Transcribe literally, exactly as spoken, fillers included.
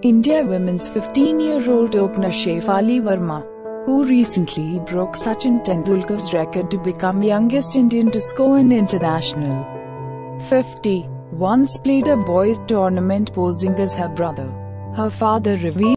India women's fifteen-year-old opener Shafali Verma, who recently broke Sachin Tendulkar's record to become youngest Indian to score an international fifty, once played a boys' tournament posing as her brother. Her father revealed